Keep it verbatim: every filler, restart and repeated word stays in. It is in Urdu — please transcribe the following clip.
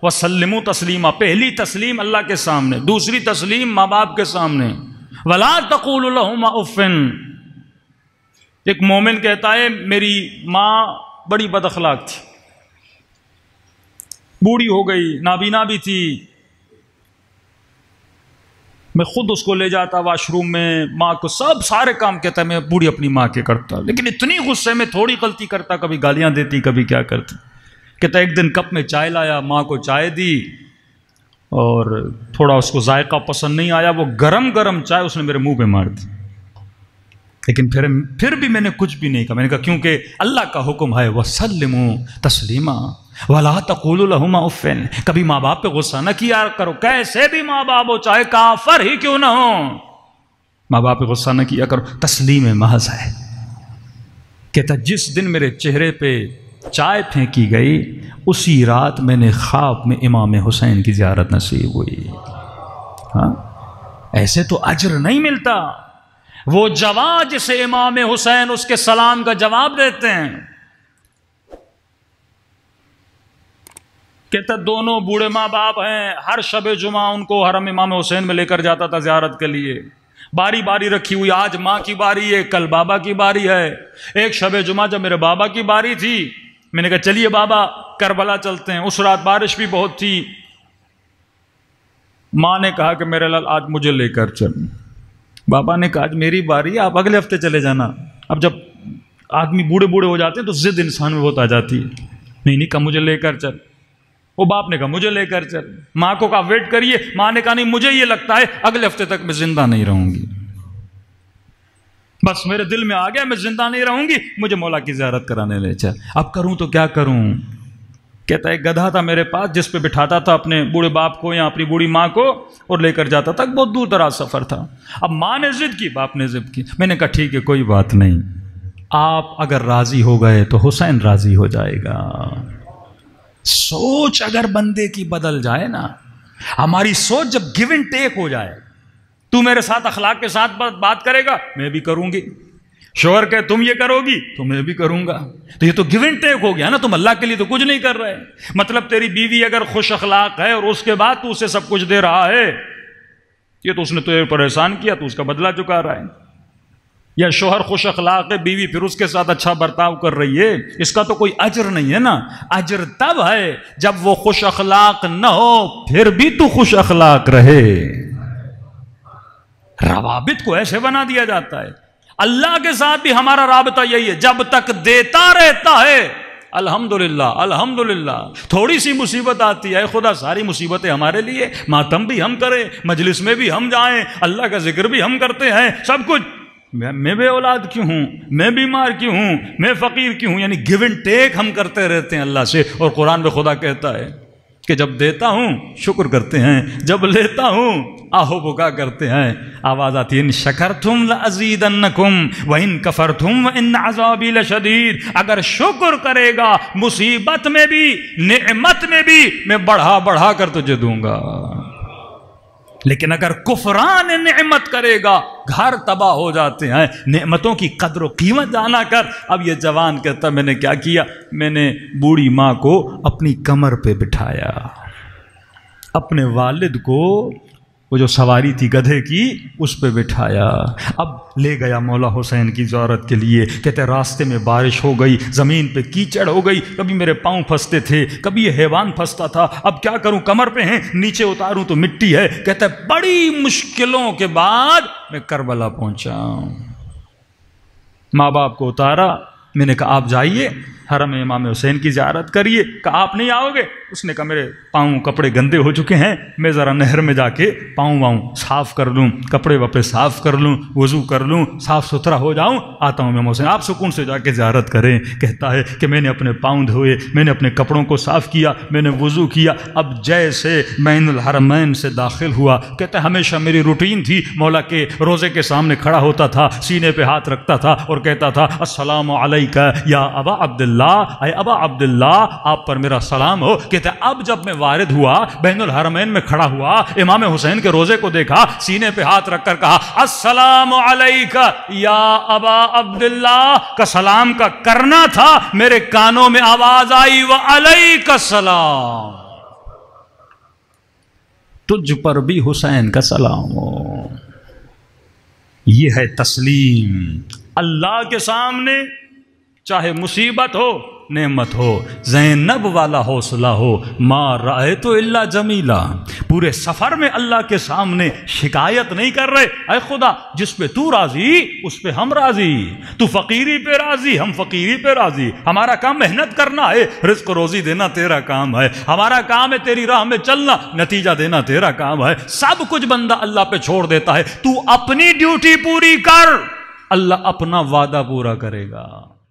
وسلموا تسلیما، پہلی تسلیم اللہ کے سامنے، دوسری تسلیم ماں باپ کے سامنے. ولا تقولوا لهما اف. ایک مومن کہتا ہے میری ماں بڑی بد اخلاق تھی، بوڑھی ہو گئی، نابینا بھی تھی، میں خود اس کو لے جاتا واش روم میں، ماں کو سب سارے کام کہتا ہے میں بوڑھی اپنی ماں کے کرتا، لیکن اتنی غصے میں تھوڑی غلطی کرتا، کبھی گالیاں دیتی کبھی کیا کرتی. کہتا ایک دن کپ میں چائے لایا، ماں کو چائے دی اور تھوڑا اس کو ذائقہ پسند نہیں آیا، وہ گرم گرم چائے اس نے میرے منہ پہ مار دی، لیکن پھر پھر بھی میں نے کچھ بھی نہیں کہا. میں نے کہا کیونکہ اللہ کا حکم ہے وسلموا تسلیما ولا تقولوا لهما اف. کبھی ماں باپ پہ غصہ نہ کیا کرو، کیسے بھی ماں باپ ہو، چاہے کافر ہی کیوں نہ ہو، ماں باپ پہ غصہ نہ کیا کرو. تسلیم محض ہے. کہتا جس دن میرے چہرے پہ چائے پھینکی گئی اسی رات میں نے خواب میں امام حسین کی زیارت نصیب ہوئی. ہاں ایسے تو اجر نہیں ملتا. وہ جواب جسے امام حسین اس کے سلام کا جواب دیتے ہیں، کہتا دونوں بوڑھے ماں باپ ہیں، ہر شب جمعہ ان کو حرم امام حسین میں لے کر جاتا تھا زیارت کے لیے، باری باری رکھی ہوئی، آج ماں کی باری ہے، کل بابا کی باری ہے. ایک شب جمعہ جب میرے بابا کی باری تھی، میں نے کہا چلیے بابا کربلا چلتے ہیں. اس رات بارش بھی بہت تھی. ماں نے کہا کہ میرے لال آج مجھے لے کر چل. بابا نے کہا آج میری باری ہے، آپ اگلے ہفتے چلے جانا. اب جب آدمی بوڑھے بوڑھے ہو جاتے ہیں تو ضد انسان میں بہت آ جاتی ہے. نہیں نہیں کہا مجھے لے کر چل. وہ باپ نے کہا مجھے لے کر چل. ماں کو کہا ویٹ کریے. ماں نے کہا نہیں مجھے یہ لگتا ہے اگلے ہفتے تک میں زندہ نہیں رہوں گی. بس میرے دل میں آ گیا میں زندہ نہیں رہوں گی، مجھے مولا کی زیارت کرانے لے چل. اب کروں تو کیا کروں. کہتا ہے گدھا تھا میرے پاس جس پہ بٹھاتا تھا اپنے بوڑھے باپ کو یا اپنی بوڑھی ماں کو اور لے کر جاتا تھا. بہت دور دراز سفر تھا. اب ماں نے ضد کی، باپ نے ضد کی. میں نے کہا ٹھیک ہے کوئی بات نہیں، آپ اگر راضی ہو گئے تو حسین راضی ہو جائے گا. سوچ اگر بندے کی بدل جائے نا، ہماری سوچ جب گیو اینڈ ٹیک ہو جائے، تو میرے ساتھ اخلاق کے ساتھ بات کرے گا میں بھی کروں گی، شوہر کہ تم یہ کرو گی تو میں بھی کروں گا، تو یہ تو گیو اینڈ ٹیک ہو گیا نا. تم اللہ کے لیے تو کچھ نہیں کر رہے. مطلب تیری بیوی اگر خوش اخلاق ہے اور اس کے بعد تو اسے سب کچھ دے رہا ہے، یہ تو اس نے تجھے پر احسان کیا، تو اس کا بدلہ چکا رہا ہے. یا شوہر خوش اخلاق ہے، بیوی پھر اس کے ساتھ اچھا برتاؤ کر رہی ہے، اس کا تو کوئی اجر نہیں ہے نا. اجر تب ہے جب وہ خوش اخلاق نہ ہو پھر بھی تو خوش اخلاق رہے. روابط کو ایسے بنا دیا جاتا ہے. اللہ کے ساتھ بھی ہمارا رابطہ یہی ہے، جب تک دیتا رہتا ہے الحمدللہ الحمدللہ. تھوڑی سی مصیبت آتی ہے خدا ساری مصیبتیں ہمارے لیے، ماتم بھی ہم کریں، مجلس میں بھی ہم جائیں، اللہ کا ذکر بھی ہم کرتے ہیں، سب کچھ. میں بے اولاد کیوں ہوں، میں بیمار کیوں ہوں، میں فقیر کیوں ہوں، یعنی گیو اینڈ ٹیک ہم کرتے رہتے ہیں اللہ سے. اور قرآن میں خدا کہتا ہے کہ جب دیتا ہوں شکر کرتے ہیں، جب لیتا ہوں آہو بکا کرتے ہیں. آواز آتی ہے ان شکرتم لازیدنکم وان کفرتم وان عذابی لشدید. اگر شکر کرے گا مصیبت میں بھی نعمت میں بھی میں بڑھا بڑھا کر تجھے دوں گا، لیکن اگر کفران نعمت کرے گا گھر تباہ ہو جاتے ہیں. نعمتوں کی قدر و قیمت جانا کر. اب یہ جوان کہتا میں نے کیا کیا، میں نے بوڑھی ماں کو اپنی کمر پہ بٹھایا، اپنے والد کو وہ جو سواری تھی گدھے کی اس پہ بٹھایا. اب لے گیا مولا حسین کی زیارت کے لیے. کہتے راستے میں بارش ہو گئی، زمین پہ کیچڑ ہو گئی، کبھی میرے پاؤں پھنستے تھے، کبھی یہ حیوان پھنستا تھا. اب کیا کروں، کمر پہ ہیں، نیچے اتاروں تو مٹی ہے. کہتے بڑی مشکلوں کے بعد میں کربلا پہنچا. ماں باپ کو اتارا، میں نے کہا آپ جائیے حرم امام حسین کی زیارت کریے. کہا آپ نہیں آؤ گے؟ اس نے کہا میرے پاؤں کپڑے گندے ہو چکے ہیں، میں ذرا نہر میں جا کے پاؤں واؤں صاف کر لوں، کپڑے وپڑے صاف کر لوں، وضو کر لوں، صاف ستھرا ہو جاؤں، آتا ہوں امام حسین، آپ سکون سے جا کے زیارت کریں. کہتا ہے کہ میں نے اپنے پاؤں دھوئے، میں نے اپنے کپڑوں کو صاف کیا، میں نے وضو کیا. اب جیسے بین الحرمین سے داخل ہوا، کہتا ہے ہمیشہ میری روٹین تھی، مولا کے روزے کے سامنے کھڑا ہوتا تھا، سینے پہ ہاتھ رکھتا تھا اور کہتا تھا السلام علیکہ یا ابا عبداللہ، اے ابا عبداللہ آپ پر میرا سلام ہو. کہتے ہیں اب جب میں وارد ہوا، بین الحرمین میں کھڑا ہوا، امام حسین کے روزے کو دیکھا، سینے پہ ہاتھ رکھ کر کہا السلام علیکہ یا ابا عبداللہ. کا سلام کا کرنا تھا، میرے کانوں میں آواز آئی وعلیکہ السلام. تجھ پر بھی حسین کا سلام ہو۔ یہ ہے تسلیم اللہ کے سامنے، چاہے مصیبت ہو نعمت ہو، زینب والا حوصلہ ہو، ما رأیت الا جمیلا۔ پورے سفر میں اللہ کے سامنے شکایت نہیں کر رہے، اے خدا جس پہ تو راضی اس پہ ہم راضی، تو فقیری پہ راضی ہم فقیری پہ راضی، ہمارا کام محنت کرنا ہے، رزق روزی دینا تیرا کام ہے، ہمارا کام ہے تیری راہ میں چلنا، نتیجہ دینا تیرا کام ہے۔ سب کچھ بندہ اللہ پہ چھوڑ دیتا ہے، تو اپنی ڈیوٹی پوری کر، اللہ اپنا وعدہ پورا کرے گا۔